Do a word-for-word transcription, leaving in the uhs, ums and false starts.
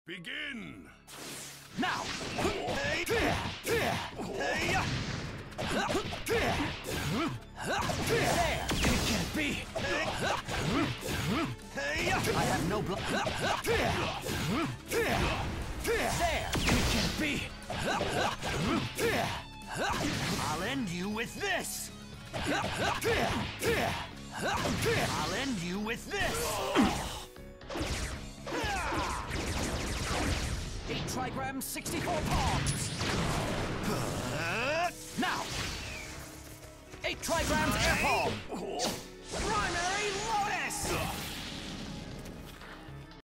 Begin! Now! There! It can't be! I have no blood. There! It can't be! I'll end you with this! I'll end you with this! Eight trigrams, sixty-four palms! Now! Eight trigrams air palm! Primary Lotus!